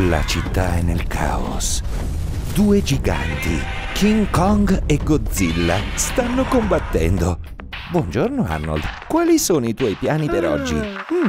La città è nel caos. Due giganti, King Kong e Godzilla, stanno combattendo. Buongiorno Arnold, quali sono i tuoi piani per oggi?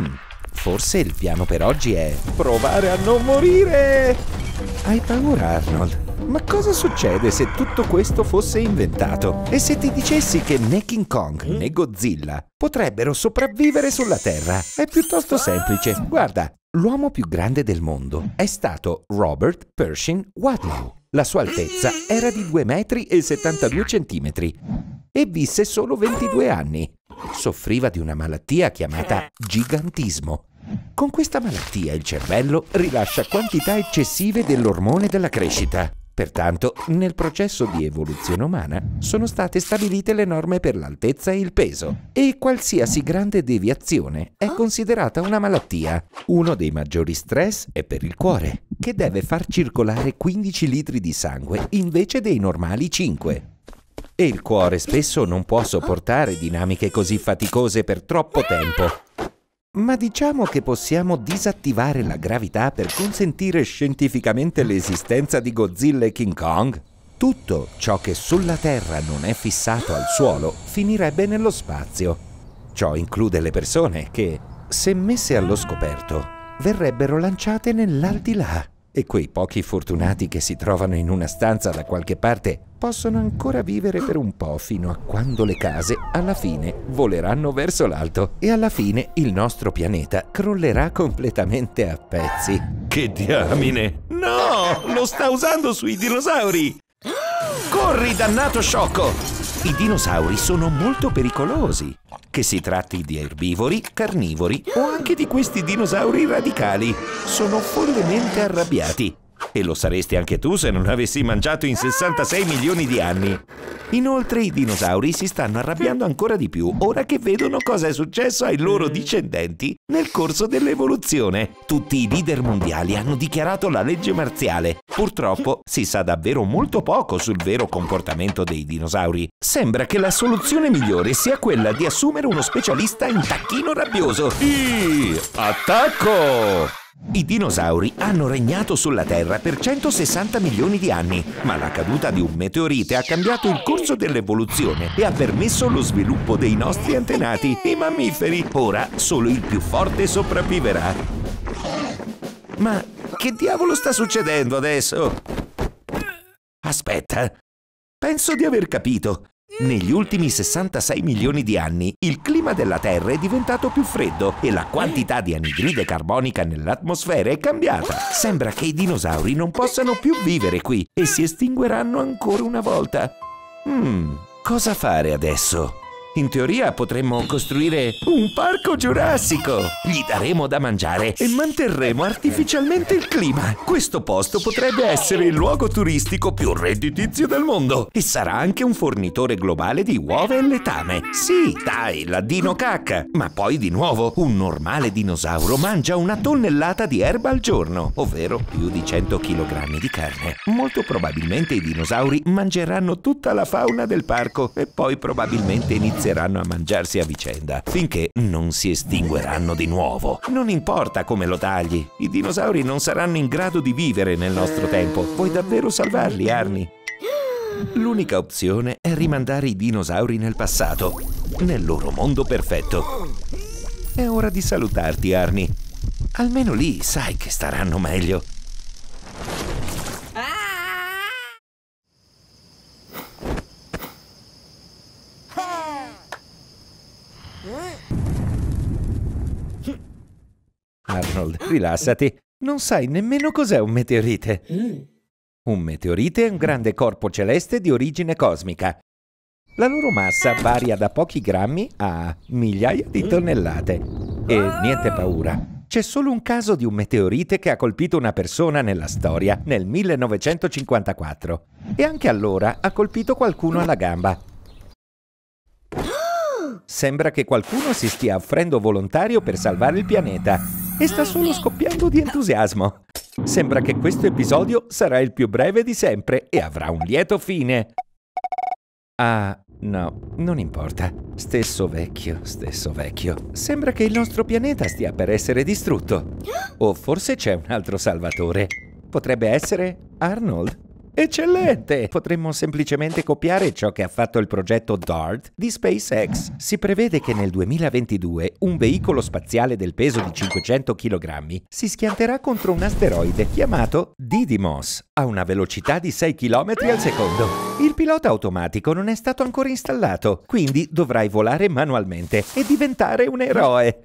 Forse il piano per oggi è provare a non morire! Hai paura, Arnold? Ma cosa succede se tutto questo fosse inventato? E se ti dicessi che né King Kong né Godzilla potrebbero sopravvivere sulla Terra? È piuttosto semplice. Guarda, l'uomo più grande del mondo è stato Robert Pershing Wadlow. La sua altezza era di 2 metri e 72 centimetri e visse solo 22 anni. Soffriva di una malattia chiamata gigantismo. Con questa malattia il cervello rilascia quantità eccessive dell'ormone della crescita. Pertanto, nel processo di evoluzione umana sono state stabilite le norme per l'altezza e il peso, e qualsiasi grande deviazione è considerata una malattia. Uno dei maggiori stress è per il cuore, che deve far circolare 15 litri di sangue invece dei normali 5. E il cuore spesso non può sopportare dinamiche così faticose per troppo tempo. Ma diciamo che possiamo disattivare la gravità per consentire scientificamente l'esistenza di Godzilla e King Kong? Tutto ciò che sulla Terra non è fissato al suolo finirebbe nello spazio. Ciò include le persone che, se messe allo scoperto, verrebbero lanciate nell'aldilà. E quei pochi fortunati che si trovano in una stanza da qualche parte possono ancora vivere per un po' fino a quando le case alla fine voleranno verso l'alto e alla fine il nostro pianeta crollerà completamente a pezzi. Che diamine! No! Lo sta usando sui dinosauri! Corri, dannato sciocco! I dinosauri sono molto pericolosi, che si tratti di erbivori, carnivori o anche di questi dinosauri radicali. Sono follemente arrabbiati. E lo saresti anche tu se non avessi mangiato in 66 milioni di anni. Inoltre i dinosauri si stanno arrabbiando ancora di più ora che vedono cosa è successo ai loro discendenti nel corso dell'evoluzione. Tutti i leader mondiali hanno dichiarato la legge marziale. Purtroppo si sa davvero molto poco sul vero comportamento dei dinosauri. Sembra che la soluzione migliore sia quella di assumere uno specialista in tacchino rabbioso. Attacco! I dinosauri hanno regnato sulla Terra per 160 milioni di anni, ma la caduta di un meteorite ha cambiato il corso dell'evoluzione e ha permesso lo sviluppo dei nostri antenati, i mammiferi. Ora solo il più forte sopravviverà. Ma che diavolo sta succedendo adesso? Aspetta, penso di aver capito. Negli ultimi 66 milioni di anni il clima della Terra è diventato più freddo e la quantità di anidride carbonica nell'atmosfera è cambiata. Sembra che i dinosauri non possano più vivere qui e si estingueranno ancora una volta. Cosa fare adesso? In teoria potremmo costruire un parco giurassico. Gli daremo da mangiare e manterremo artificialmente il clima. Questo posto potrebbe essere il luogo turistico più redditizio del mondo e sarà anche un fornitore globale di uova e letame. Sì, dai, la dino cacca. Ma poi di nuovo, un normale dinosauro mangia 1 tonnellata di erba al giorno, ovvero più di 100 kg di carne. Molto probabilmente i dinosauri mangeranno tutta la fauna del parco e poi probabilmente inizieranno a mangiarsi a vicenda, finché non si estingueranno di nuovo. Non importa come lo tagli, i dinosauri non saranno in grado di vivere nel nostro tempo. Puoi davvero salvarli, Arnie? L'unica opzione è rimandare i dinosauri nel passato, nel loro mondo perfetto. È ora di salutarti, Arnie. Almeno lì sai che staranno meglio. Arnold, rilassati. Non sai nemmeno cos'è un meteorite. Un meteorite è un grande corpo celeste di origine cosmica. La loro massa varia da pochi grammi a migliaia di tonnellate. E niente paura. C'è solo un caso di un meteorite che ha colpito una persona nella storia, nel 1954. E anche allora ha colpito qualcuno alla gamba. Sembra che qualcuno si stia offrendo volontario per salvare il pianeta e sta solo scoppiando di entusiasmo. Sembra che questo episodio sarà il più breve di sempre e avrà un lieto fine. Ah, no, non importa. Stesso vecchio, stesso vecchio. Sembra che il nostro pianeta stia per essere distrutto. O forse c'è un altro salvatore. Potrebbe essere Arnold. Eccellente! Potremmo semplicemente copiare ciò che ha fatto il progetto DART di SpaceX. Si prevede che nel 2022 un veicolo spaziale del peso di 500 kg si schianterà contro un asteroide chiamato Didymos a una velocità di 6 km al secondo. Il pilota automatico non è stato ancora installato, quindi dovrai volare manualmente e diventare un eroe.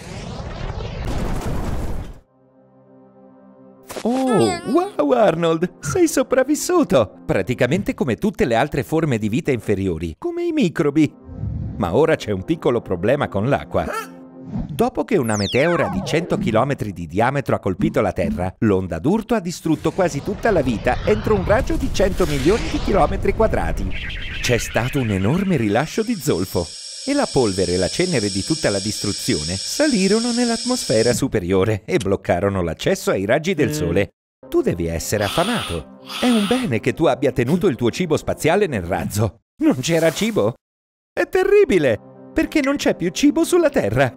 Oh, wow Arnold, sei sopravvissuto! Praticamente come tutte le altre forme di vita inferiori, come i microbi. Ma ora c'è un piccolo problema con l'acqua. Dopo che una meteora di 100 km di diametro ha colpito la Terra, l'onda d'urto ha distrutto quasi tutta la vita entro un raggio di 100 milioni di chilometri quadrati. C'è stato un enorme rilascio di zolfo. E la polvere e la cenere di tutta la distruzione salirono nell'atmosfera superiore e bloccarono l'accesso ai raggi del sole. Tu devi essere affamato. È un bene che tu abbia tenuto il tuo cibo spaziale nel razzo. Non c'era cibo? È terribile, perché non c'è più cibo sulla Terra.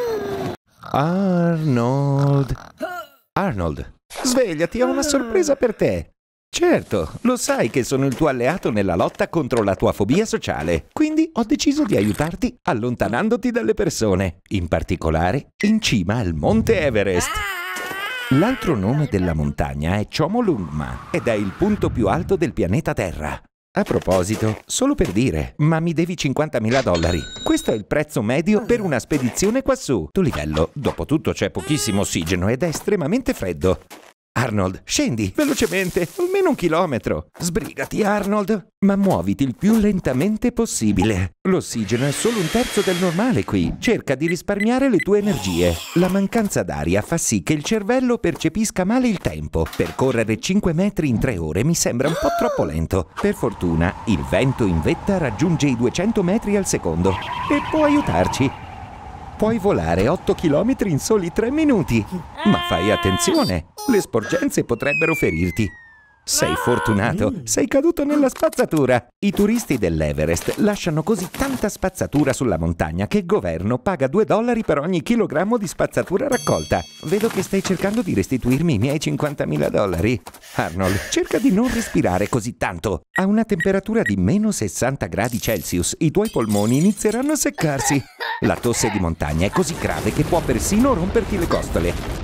Arnold. Arnold, svegliati, ho una sorpresa per te. Certo, lo sai che sono il tuo alleato nella lotta contro la tua fobia sociale, quindi ho deciso di aiutarti allontanandoti dalle persone, in particolare in cima al Monte Everest. L'altro nome della montagna è Chomolungma ed è il punto più alto del pianeta Terra. A proposito, solo per dire, ma mi devi $50.000. Questo è il prezzo medio per una spedizione quassù. Tuo livello, dopotutto c'è pochissimo ossigeno ed è estremamente freddo. Arnold, scendi, velocemente, almeno 1 chilometro. Sbrigati, Arnold, ma muoviti il più lentamente possibile. L'ossigeno è solo 1/3 del normale qui. Cerca di risparmiare le tue energie. La mancanza d'aria fa sì che il cervello percepisca male il tempo. Percorrere 5 metri in 3 ore mi sembra un po' troppo lento. Per fortuna, il vento in vetta raggiunge i 200 metri al secondo e può aiutarci. Puoi volare 8 km in soli 3 minuti. Ma fai attenzione, le sporgenze potrebbero ferirti. Sei fortunato, sei caduto nella spazzatura. I turisti dell'Everest lasciano così tanta spazzatura sulla montagna che il governo paga $2 per ogni chilogrammo di spazzatura raccolta. Vedo che stai cercando di restituirmi i miei $50.000. Arnold, cerca di non respirare così tanto. A una temperatura di meno 60 gradi Celsius, i tuoi polmoni inizieranno a seccarsi. La tosse di montagna è così grave che può persino romperti le costole.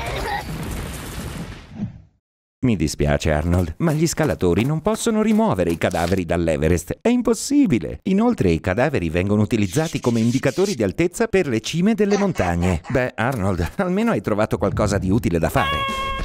Mi dispiace, Arnold, ma gli scalatori non possono rimuovere i cadaveri dall'Everest. È impossibile. Inoltre i cadaveri vengono utilizzati come indicatori di altezza per le cime delle montagne. Beh, Arnold, almeno hai trovato qualcosa di utile da fare.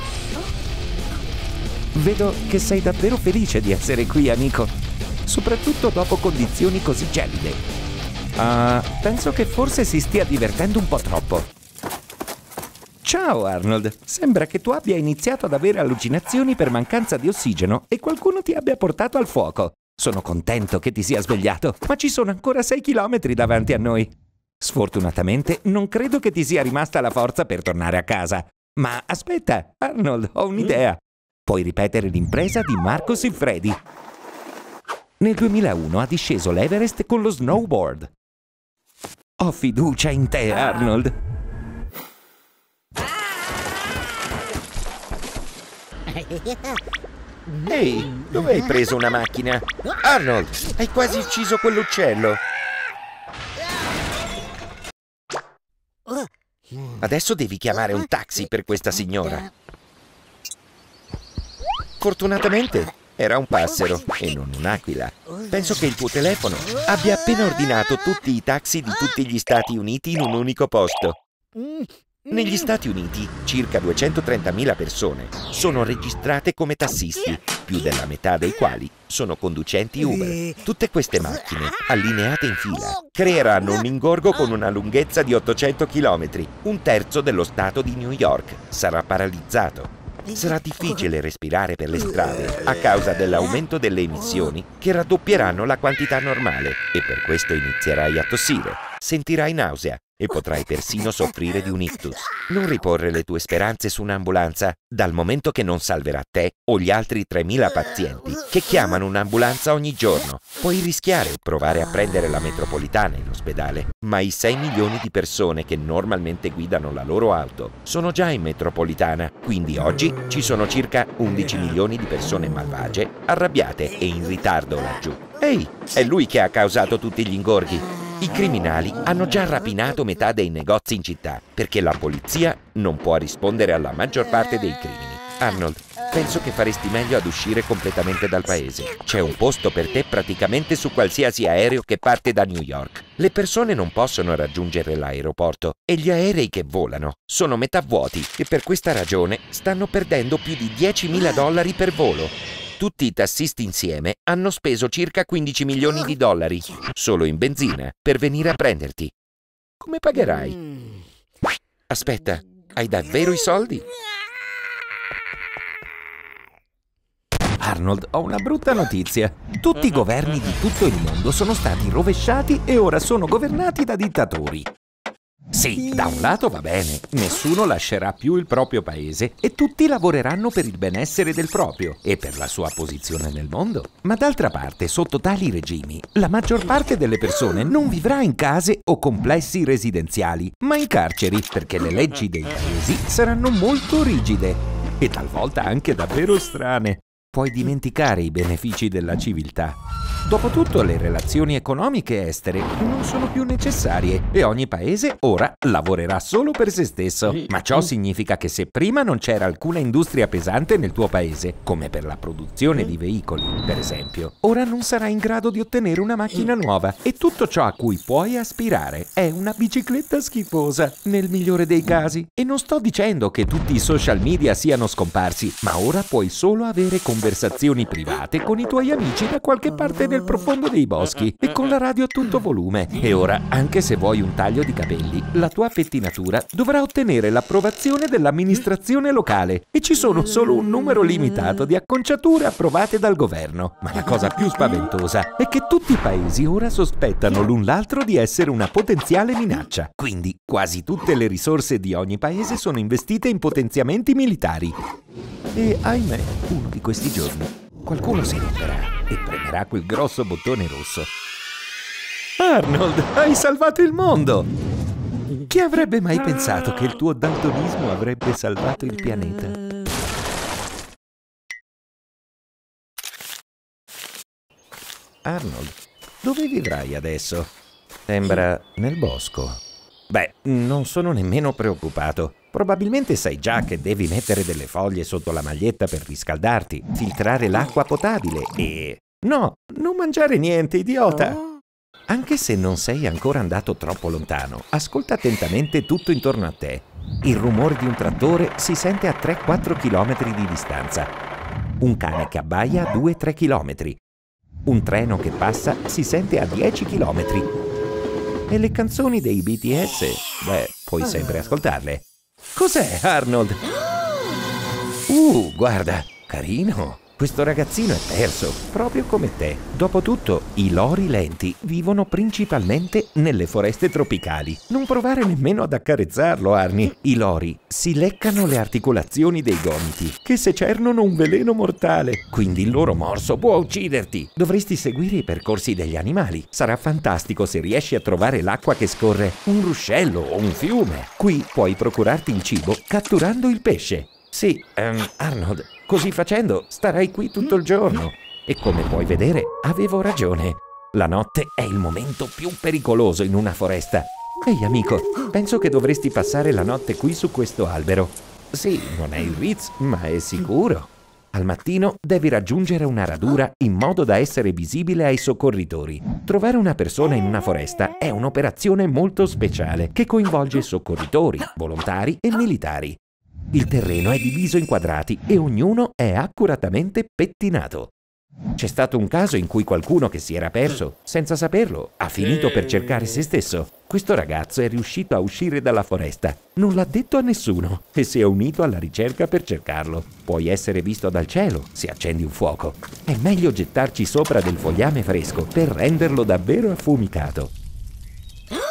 Vedo che sei davvero felice di essere qui, amico. Soprattutto dopo condizioni così gelide. Penso che forse si stia divertendo un po' troppo. Ciao Arnold, sembra che tu abbia iniziato ad avere allucinazioni per mancanza di ossigeno e qualcuno ti abbia portato al fuoco. Sono contento che ti sia svegliato, ma ci sono ancora 6 chilometri davanti a noi. Sfortunatamente non credo che ti sia rimasta la forza per tornare a casa. Ma aspetta, Arnold, ho un'idea. Puoi ripetere l'impresa di Marco Siffredi. Nel 2001 ha disceso l'Everest con lo snowboard. Ho fiducia in te, Arnold. Ehi, dove hai preso una macchina? Arnold, hai quasi ucciso quell'uccello. Adesso devi chiamare un taxi per questa signora. Fortunatamente era un passero e non un'aquila. Penso che il tuo telefono abbia appena ordinato tutti i taxi di tutti gli Stati Uniti in un unico posto. Negli Stati Uniti circa 230.000 persone sono registrate come tassisti, più della metà dei quali sono conducenti Uber. Tutte queste macchine, allineate in fila, creeranno un ingorgo con una lunghezza di 800 km. 1/3 dello stato di New York sarà paralizzato. Sarà difficile respirare per le strade a causa dell'aumento delle emissioni che raddoppieranno la quantità normale e per questo inizierai a tossire. Sentirai nausea e potrai persino soffrire di un ictus. Non riporre le tue speranze su un'ambulanza, dal momento che non salverà te o gli altri 3.000 pazienti che chiamano un'ambulanza ogni giorno. Puoi rischiare e provare a prendere la metropolitana in ospedale, ma i 6 milioni di persone che normalmente guidano la loro auto sono già in metropolitana, quindi oggi ci sono circa 11 milioni di persone malvagie, arrabbiate e in ritardo laggiù. Ehi, è lui che ha causato tutti gli ingorghi. I criminali hanno già rapinato metà dei negozi in città, perché la polizia non può rispondere alla maggior parte dei crimini. Arnold, penso che faresti meglio ad uscire completamente dal paese. C'è un posto per te praticamente su qualsiasi aereo che parte da New York. Le persone non possono raggiungere l'aeroporto e gli aerei che volano sono metà vuoti e per questa ragione stanno perdendo più di $10.000 per volo. Tutti i tassisti insieme hanno speso circa 15 milioni di dollari solo in benzina per venire a prenderti. Come pagherai? Aspetta, hai davvero i soldi? Arnold, ho una brutta notizia. Tutti i governi di tutto il mondo sono stati rovesciati e ora sono governati da dittatori. Sì, da un lato va bene, nessuno lascerà più il proprio paese e tutti lavoreranno per il benessere del proprio e per la sua posizione nel mondo. Ma d'altra parte, sotto tali regimi, la maggior parte delle persone non vivrà in case o complessi residenziali, ma in carceri, perché le leggi dei paesi saranno molto rigide e talvolta anche davvero strane. Puoi dimenticare i benefici della civiltà. Dopotutto le relazioni economiche estere non sono più necessarie e ogni paese ora lavorerà solo per se stesso. Ma ciò significa che se prima non c'era alcuna industria pesante nel tuo paese, come per la produzione di veicoli, per esempio, ora non sarai in grado di ottenere una macchina nuova e tutto ciò a cui puoi aspirare è una bicicletta schifosa, nel migliore dei casi. E non sto dicendo che tutti i social media siano scomparsi, ma ora puoi solo avere conversazioni private con i tuoi amici da qualche parte nel profondo dei boschi e con la radio a tutto volume. E ora, anche se vuoi un taglio di capelli, la tua pettinatura dovrà ottenere l'approvazione dell'amministrazione locale e ci sono solo un numero limitato di acconciature approvate dal governo. Ma la cosa più spaventosa è che tutti i paesi ora sospettano l'un l'altro di essere una potenziale minaccia. Quindi quasi tutte le risorse di ogni paese sono investite in potenziamenti militari. E ahimè, uno di questi giorni qualcuno si romperà e premerà quel grosso bottone rosso. Arnold, hai salvato il mondo! Chi avrebbe mai pensato che il tuo daltonismo avrebbe salvato il pianeta? Arnold, dove vivrai adesso? Sembra nel bosco. Beh, non sono nemmeno preoccupato. Probabilmente sai già che devi mettere delle foglie sotto la maglietta per riscaldarti, filtrare l'acqua potabile e... No, non mangiare niente, idiota! Anche se non sei ancora andato troppo lontano, ascolta attentamente tutto intorno a te. Il rumore di un trattore si sente a 3-4 km di distanza. Un cane che abbaia a 2-3 km. Un treno che passa si sente a 10 km. E le canzoni dei BTS? Beh, puoi sempre ascoltarle. Cos'è, Arnold? Guarda, carino. Questo ragazzino è perso, proprio come te. Dopotutto, i lori lenti vivono principalmente nelle foreste tropicali. Non provare nemmeno ad accarezzarlo, Arnie. I lori si leccano le articolazioni dei gomiti, che secernono un veleno mortale. Quindi il loro morso può ucciderti. Dovresti seguire i percorsi degli animali. Sarà fantastico se riesci a trovare l'acqua che scorre, un ruscello o un fiume. Qui puoi procurarti il cibo catturando il pesce. Sì, Arnold, così facendo starai qui tutto il giorno. E come puoi vedere, avevo ragione. La notte è il momento più pericoloso in una foresta. Ehi amico, penso che dovresti passare la notte qui su questo albero. Sì, non è il Ritz, ma è sicuro. Al mattino devi raggiungere una radura in modo da essere visibile ai soccorritori. Trovare una persona in una foresta è un'operazione molto speciale che coinvolge soccorritori, volontari e militari. Il terreno è diviso in quadrati e ognuno è accuratamente pettinato. C'è stato un caso in cui qualcuno che si era perso, senza saperlo, ha finito per cercare se stesso. Questo ragazzo è riuscito a uscire dalla foresta. Non l'ha detto a nessuno e si è unito alla ricerca per cercarlo. Puoi essere visto dal cielo se accendi un fuoco. È meglio gettarci sopra del fogliame fresco per renderlo davvero affumicato. Non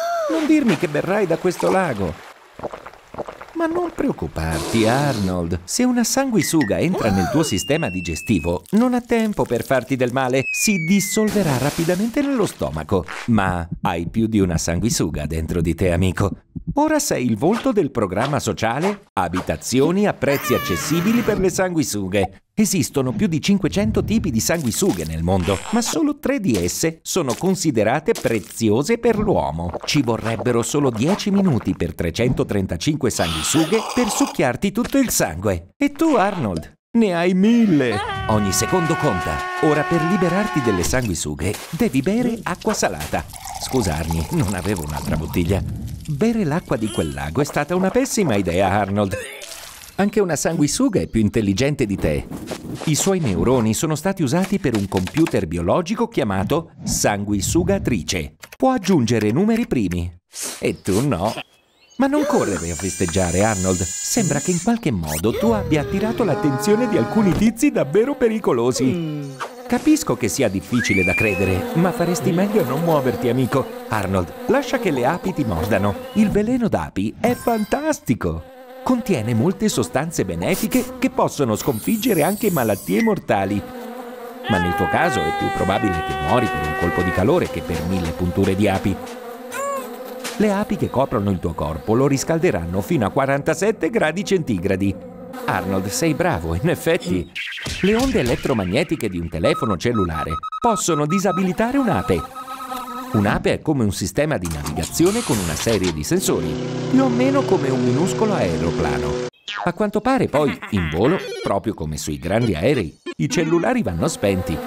dirmi che berrai da questo lago. Ma non preoccuparti, Arnold. Se una sanguisuga entra nel tuo sistema digestivo, non ha tempo per farti del male. Si dissolverà rapidamente nello stomaco. Ma hai più di una sanguisuga dentro di te, amico. Ora sei il volto del programma sociale Abitazioni a prezzi accessibili per le sanguisughe. Esistono più di 500 tipi di sanguisughe nel mondo, ma solo 3 di esse sono considerate preziose per l'uomo. Ci vorrebbero solo 10 minuti per 335 sanguisughe per succhiarti tutto il sangue. E tu, Arnold, ne hai 1000. Ogni secondo conta. Ora, per liberarti delle sanguisughe, devi bere acqua salata. Scusa, Arnie, non avevo un'altra bottiglia. Bere l'acqua di quel lago è stata una pessima idea, Arnold. Anche una sanguisuga è più intelligente di te. I suoi neuroni sono stati usati per un computer biologico chiamato sanguisugatrice. Può aggiungere numeri primi. E tu no. Ma non correre a festeggiare, Arnold. Sembra che in qualche modo tu abbia attirato l'attenzione di alcuni tizi davvero pericolosi. Capisco che sia difficile da credere, ma faresti meglio a non muoverti, amico. Arnold, lascia che le api ti mordano. Il veleno d'api è fantastico. Contiene molte sostanze benefiche che possono sconfiggere anche malattie mortali. Ma nel tuo caso è più probabile che muori per un colpo di calore che per 1000 punture di api. Le api che coprono il tuo corpo lo riscalderanno fino a 47 gradi centigradi. Arnold, sei bravo, in effetti. Le onde elettromagnetiche di un telefono cellulare possono disabilitare un'ape. Un'ape è come un sistema di navigazione con una serie di sensori, più o meno come un minuscolo aeroplano. A quanto pare poi, in volo, proprio come sui grandi aerei, i cellulari vanno spenti.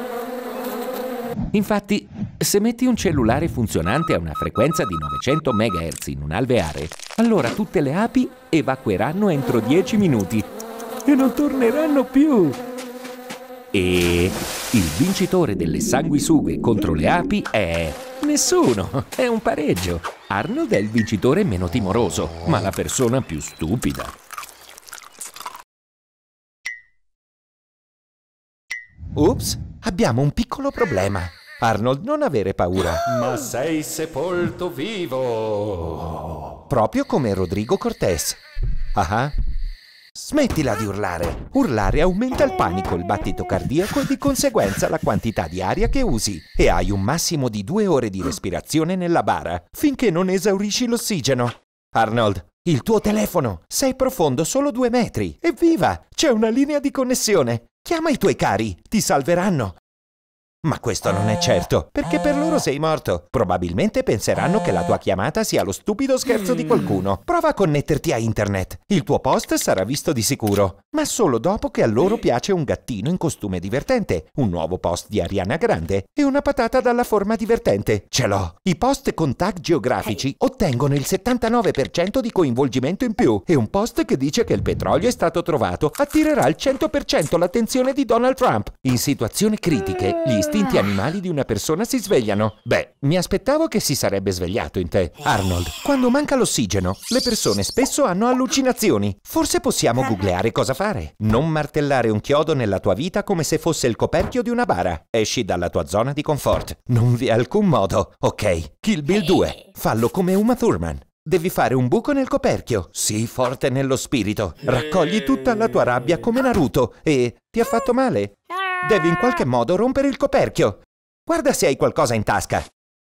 Infatti, se metti un cellulare funzionante a una frequenza di 900 MHz in un alveare, allora tutte le api evacueranno entro 10 minuti e non torneranno più. E il vincitore delle sanguisughe contro le api è nessuno, è un pareggio. Arnold è il vincitore meno timoroso, ma la persona più stupida. Ops, abbiamo un piccolo problema. Arnold, non avere paura. Ma sei sepolto vivo! Proprio come Rodrigo Cortés. Ah. Smettila di urlare. Urlare aumenta il panico, il battito cardiaco e di conseguenza la quantità di aria che usi. E hai un massimo di 2 ore di respirazione nella bara, finché non esaurisci l'ossigeno. Arnold, il tuo telefono. Sei profondo solo 2 metri. Evviva! C'è una linea di connessione. Chiama i tuoi cari, ti salveranno. Ma questo non è certo, perché per loro sei morto. Probabilmente penseranno che la tua chiamata sia lo stupido scherzo di qualcuno. Prova a connetterti a internet. Il tuo post sarà visto di sicuro, ma solo dopo che a loro piace un gattino in costume divertente, un nuovo post di Ariana Grande e una patata dalla forma divertente. Ce l'ho! I post con tag geografici ottengono il 79% di coinvolgimento in più e un post che dice che il petrolio è stato trovato attirerà al 100% l'attenzione di Donald Trump. In situazioni critiche, gli istinti animali di una persona si svegliano. Beh, mi aspettavo che si sarebbe svegliato in te. Arnold, quando manca l'ossigeno, le persone spesso hanno allucinazioni. Forse possiamo googleare cosa fare. Non martellare un chiodo nella tua vita come se fosse il coperchio di una bara. Esci dalla tua zona di comfort. Non vi è alcun modo. Ok, Kill Bill 2. Fallo come Uma Thurman. Devi fare un buco nel coperchio. Sii forte nello spirito. Raccogli tutta la tua rabbia come Naruto. E ti ha fatto male? Devi in qualche modo rompere il coperchio. Guarda se hai qualcosa in tasca.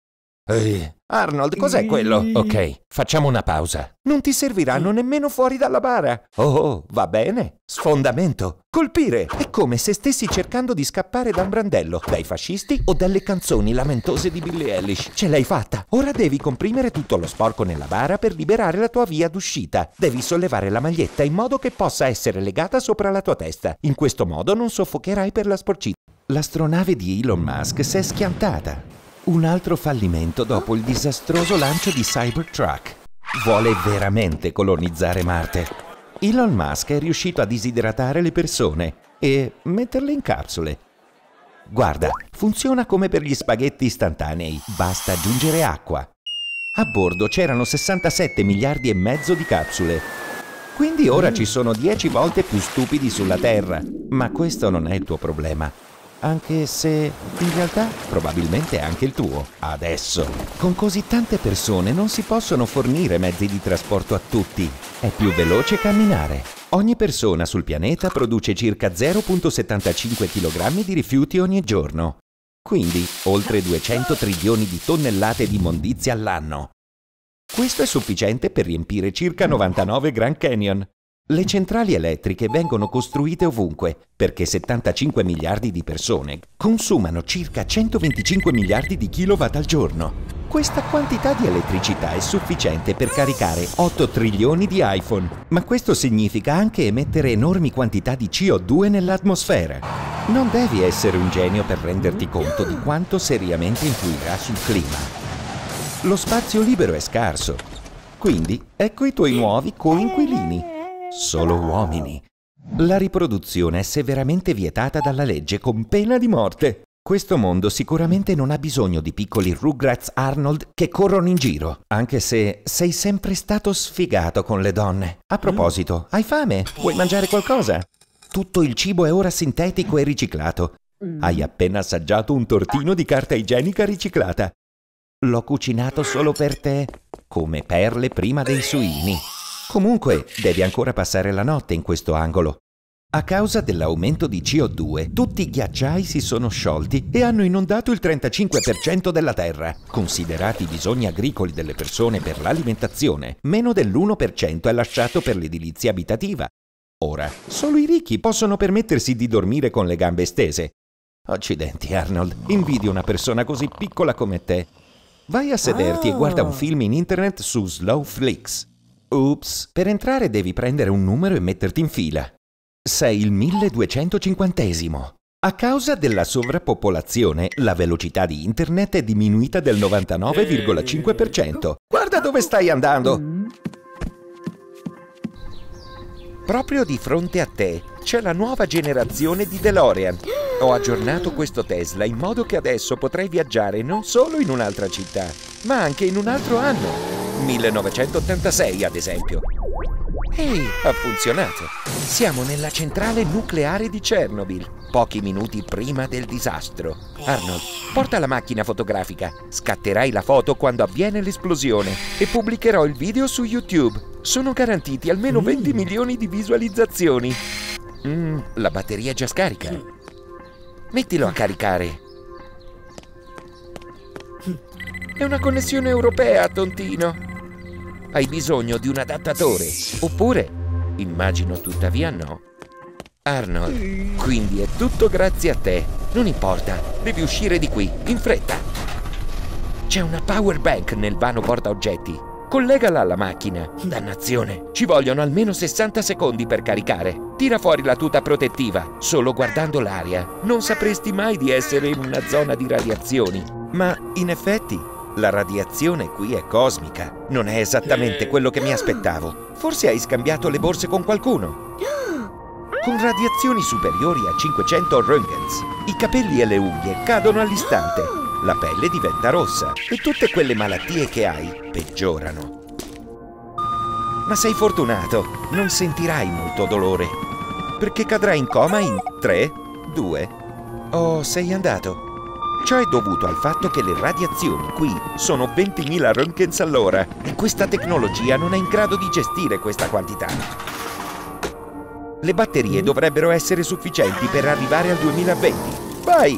Arnold, cos'è quello? Ok, facciamo una pausa. Non ti serviranno nemmeno fuori dalla bara. Oh, va bene. Sfondamento. Colpire. È come se stessi cercando di scappare da un brandello, dai fascisti o dalle canzoni lamentose di Billie Eilish. Ce l'hai fatta. Ora devi comprimere tutto lo sporco nella bara per liberare la tua via d'uscita. Devi sollevare la maglietta in modo che possa essere legata sopra la tua testa. In questo modo non soffocherai per la sporcizia. L'astronave di Elon Musk si è schiantata. Un altro fallimento dopo il disastroso lancio di Cybertruck. Vuole veramente colonizzare Marte. Elon Musk è riuscito a disidratare le persone e metterle in capsule. Guarda, funziona come per gli spaghetti istantanei. Basta aggiungere acqua. A bordo c'erano 67 miliardi e mezzo di capsule. Quindi ora ci sono 10 volte più stupidi sulla Terra. Ma questo non è il tuo problema. Anche se, in realtà, probabilmente è anche il tuo. Adesso, con così tante persone non si possono fornire mezzi di trasporto a tutti. È più veloce camminare. Ogni persona sul pianeta produce circa 0,75 kg di rifiuti ogni giorno. Quindi, oltre 200 trilioni di tonnellate di immondizia all'anno. Questo è sufficiente per riempire circa 99 Grand Canyon. Le centrali elettriche vengono costruite ovunque, perché 75 miliardi di persone consumano circa 125 miliardi di kilowatt al giorno. Questa quantità di elettricità è sufficiente per caricare 8 trilioni di iPhone, ma questo significa anche emettere enormi quantità di CO2 nell'atmosfera. Non devi essere un genio per renderti conto di quanto seriamente influirà sul clima. Lo spazio libero è scarso, quindi ecco i tuoi nuovi coinquilini. Solo uomini. La riproduzione è severamente vietata dalla legge con pena di morte. Questo mondo sicuramente non ha bisogno di piccoli Rugrats Arnold che corrono in giro, anche se sei sempre stato sfigato con le donne. A proposito, hai fame? Vuoi mangiare qualcosa? Tutto il cibo è ora sintetico e riciclato. Hai appena assaggiato un tortino di carta igienica riciclata. L'ho cucinato solo per te, come perle prima dei suini. Comunque, devi ancora passare la notte in questo angolo. A causa dell'aumento di CO2, tutti i ghiacciai si sono sciolti e hanno inondato il 35% della terra. Considerati i bisogni agricoli delle persone per l'alimentazione, meno dell'1% è lasciato per l'edilizia abitativa. Ora, solo i ricchi possono permettersi di dormire con le gambe stese. Accidenti, Arnold, invidio una persona così piccola come te. Vai a sederti e guarda un film in internet su Slowflix. Ups, per entrare devi prendere un numero e metterti in fila. Sei il 1250esimo. A causa della sovrappopolazione, la velocità di internet è diminuita del 99,5%. Guarda dove stai andando! Proprio di fronte a te c'è la nuova generazione di DeLorean. Ho aggiornato questo Tesla in modo che adesso potrai viaggiare non solo in un'altra città, ma anche in un altro anno. 1986, ad esempio. Ehi, ha funzionato. Siamo nella centrale nucleare di Chernobyl, pochi minuti prima del disastro. Arnold, porta la macchina fotografica. Scatterai la foto quando avviene l'esplosione e pubblicherò il video su YouTube. Sono garantiti almeno 20 milioni di visualizzazioni. La batteria è già scarica. Mettilo a caricare. È una connessione europea, tontino. Hai bisogno di un adattatore? Oppure? Immagino tuttavia no. Arnold, quindi è tutto grazie a te. Non importa, devi uscire di qui, in fretta. C'è una power bank nel vano portaoggetti. Collegala alla macchina. Dannazione, ci vogliono almeno 60 secondi per caricare. Tira fuori la tuta protettiva. Solo guardando l'aria, non sapresti mai di essere in una zona di radiazioni. Ma, in effetti, la radiazione qui è cosmica. Non è esattamente quello che mi aspettavo. Forse hai scambiato le borse con qualcuno. Con radiazioni superiori a 500 Röntgens, i capelli e le unghie cadono all'istante, la pelle diventa rossa e tutte quelle malattie che hai peggiorano. Ma sei fortunato, non sentirai molto dolore, perché cadrai in coma in 3, 2... Oh, sei andato. Ciò è dovuto al fatto che le radiazioni qui sono 20.000 Röntgens all'ora e questa tecnologia non è in grado di gestire questa quantità. Le batterie dovrebbero essere sufficienti per arrivare al 2020. Vai!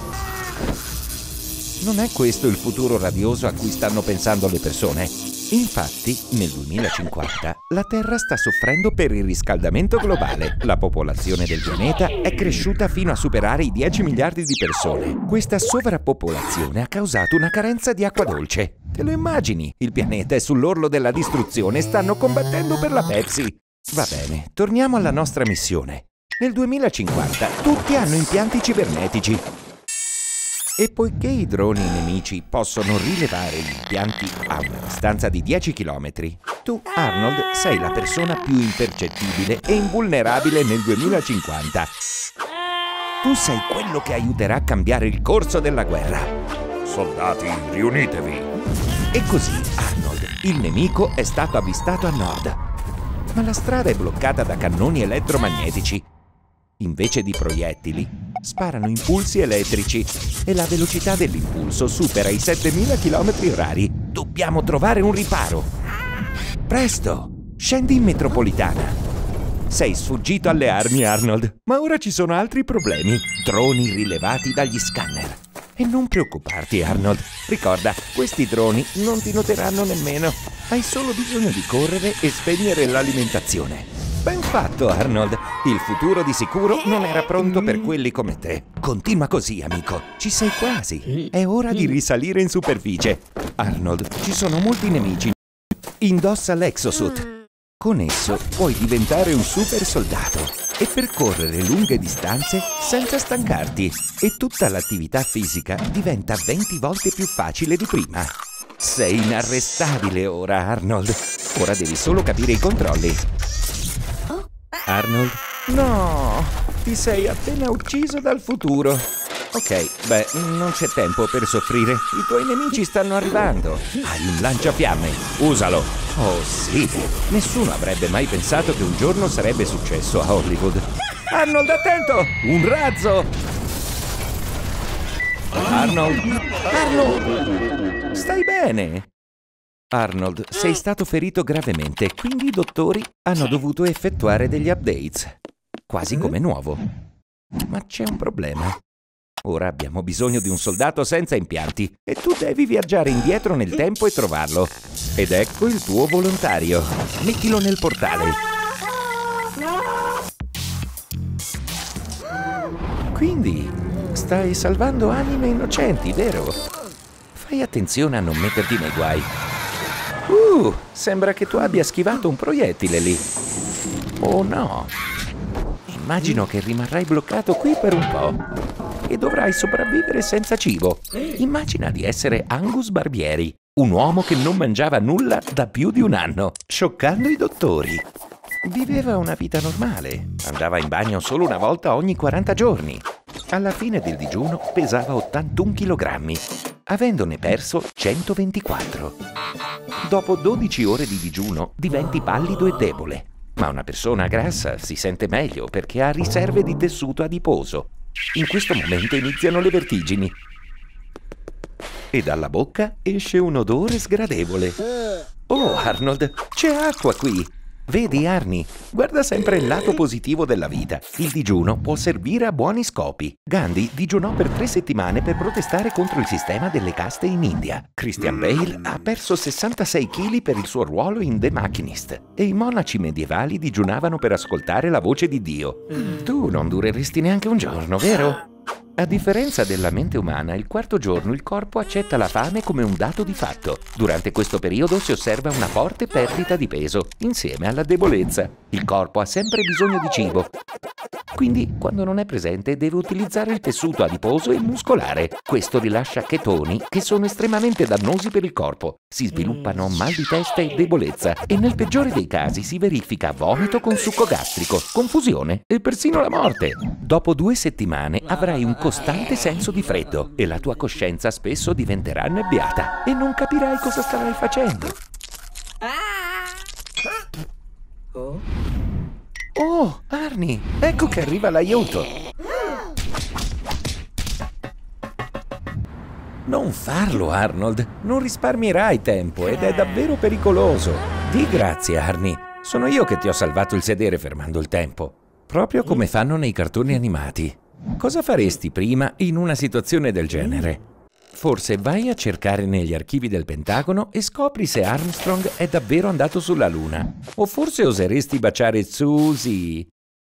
Non è questo il futuro radioso a cui stanno pensando le persone. Infatti, nel 2050, la Terra sta soffrendo per il riscaldamento globale. La popolazione del pianeta è cresciuta fino a superare i 10 miliardi di persone. Questa sovrappopolazione ha causato una carenza di acqua dolce. Te lo immagini? Il pianeta è sull'orlo della distruzione e stanno combattendo per la Pepsi. Va bene, torniamo alla nostra missione. Nel 2050 tutti hanno impianti cibernetici. E poiché i droni nemici possono rilevare gli impianti a una distanza di 10 km, tu, Arnold, sei la persona più impercettibile e invulnerabile nel 2050. Tu sei quello che aiuterà a cambiare il corso della guerra. Soldati, riunitevi! E così, Arnold, il nemico è stato avvistato a nord. Ma la strada è bloccata da cannoni elettromagnetici. invece di proiettili, sparano impulsi elettrici e la velocità dell'impulso supera i 7000 km/h. Dobbiamo trovare un riparo. Presto, scendi in metropolitana. Sei sfuggito alle armi, Arnold, ma ora ci sono altri problemi. Droni rilevati dagli scanner. E non preoccuparti, Arnold. Ricorda, questi droni non ti noteranno nemmeno. Hai solo bisogno di correre e spegnere l'alimentazione. Ben fatto, Arnold. Il futuro di sicuro non era pronto per quelli come te. Continua così, amico. Ci sei quasi. È ora di risalire in superficie. Arnold, ci sono molti nemici. Indossa l'Exosuit. Con esso puoi diventare un super soldato e percorrere lunghe distanze senza stancarti. E tutta l'attività fisica diventa 20 volte più facile di prima. Sei inarrestabile ora, Arnold. Ora devi solo capire i controlli. Arnold? No! Ti sei appena ucciso dal futuro. Ok, beh, non c'è tempo per soffrire. I tuoi nemici stanno arrivando. Hai un lanciafiamme. Usalo. Oh sì, nessuno avrebbe mai pensato che un giorno sarebbe successo a Hollywood. Arnold, attento! Un razzo! Arnold! Arnold! Stai bene? Arnold, sei stato ferito gravemente, quindi i dottori hanno dovuto effettuare degli updates. Quasi come nuovo. Ma c'è un problema. Ora abbiamo bisogno di un soldato senza impianti e tu devi viaggiare indietro nel tempo e trovarlo. Ed ecco il tuo volontario. Mettilo nel portale. Quindi stai salvando anime innocenti, vero? Fai attenzione a non metterti nei guai. Sembra che tu abbia schivato un proiettile lì. Oh no! Immagino che rimarrai bloccato qui per un po' e dovrai sopravvivere senza cibo. Immagina di essere Angus Barbieri, un uomo che non mangiava nulla da più di un anno, scioccando i dottori. Viveva una vita normale, andava in bagno solo una volta ogni 40 giorni. Alla fine del digiuno pesava 81 kg, avendone perso 124. Dopo 12 ore di digiuno diventi pallido e debole. Ma una persona grassa si sente meglio perché ha riserve di tessuto adiposo. In questo momento iniziano le vertigini. E dalla bocca esce un odore sgradevole. Oh, Arnold, c'è acqua qui! Vedi, Arnie, guarda sempre il lato positivo della vita. Il digiuno può servire a buoni scopi. Gandhi digiunò per 3 settimane per protestare contro il sistema delle caste in India. Christian Bale ha perso 66 kg per il suo ruolo in The Machinist. E i monaci medievali digiunavano per ascoltare la voce di Dio. Tu non dureresti neanche un giorno, vero? A differenza della mente umana, il quarto giorno il corpo accetta la fame come un dato di fatto. Durante questo periodo si osserva una forte perdita di peso, insieme alla debolezza. Il corpo ha sempre bisogno di cibo. Quindi, quando non è presente, deve utilizzare il tessuto adiposo e muscolare. Questo rilascia chetoni che sono estremamente dannosi per il corpo. Si sviluppano mal di testa e debolezza e nel peggiore dei casi si verifica vomito con succo gastrico, confusione e persino la morte. Dopo 2 settimane avrai un costante senso di freddo e la tua coscienza spesso diventerà annebbiata e non capirai cosa starai facendo. Oh, Arnie, ecco che arriva l'aiuto. Non farlo, Arnold. Non risparmierai tempo ed è davvero pericoloso. Di grazie, Arnie. Sono io che ti ho salvato il sedere fermando il tempo. Proprio come fanno nei cartoni animati. Cosa faresti prima in una situazione del genere? Forse vai a cercare negli archivi del Pentagono e scopri se Armstrong è davvero andato sulla Luna. O forse oseresti baciare Suzy.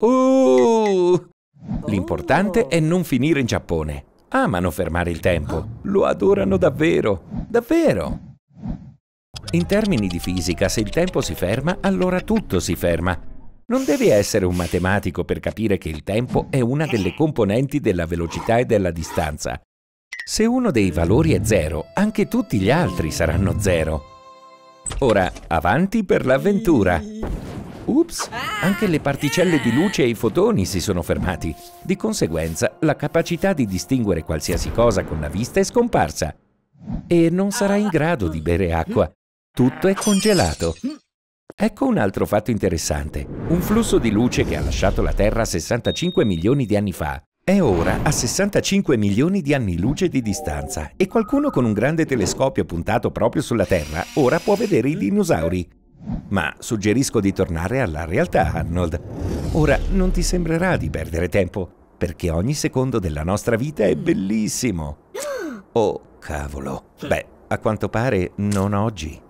L'importante è non finire in Giappone. Amano fermare il tempo. Lo adorano davvero. Davvero. In termini di fisica, se il tempo si ferma, allora tutto si ferma. Non devi essere un matematico per capire che il tempo è una delle componenti della velocità e della distanza. Se uno dei valori è 0, anche tutti gli altri saranno 0. Ora, avanti per l'avventura! Ups, anche le particelle di luce e i fotoni si sono fermati. Di conseguenza, la capacità di distinguere qualsiasi cosa con la vista è scomparsa. E non sarai in grado di bere acqua. Tutto è congelato. Ecco un altro fatto interessante. Un flusso di luce che ha lasciato la Terra 65 milioni di anni fa è ora a 65 milioni di anni luce di distanza e qualcuno con un grande telescopio puntato proprio sulla Terra ora può vedere i dinosauri. Ma suggerisco di tornare alla realtà, Arnold. Ora non ti sembrerà di perdere tempo, perché ogni secondo della nostra vita è bellissimo. Oh, cavolo. Beh, a quanto pare non oggi.